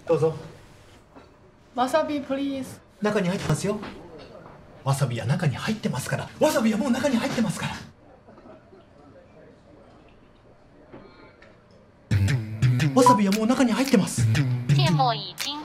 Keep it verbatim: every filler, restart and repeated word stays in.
どうぞ。 わさびプリーズ。 中に入ってますよ。わさびは中に入ってますから。わさびはもう中に入ってますから。わさびはもう中に入ってます。 芥末已经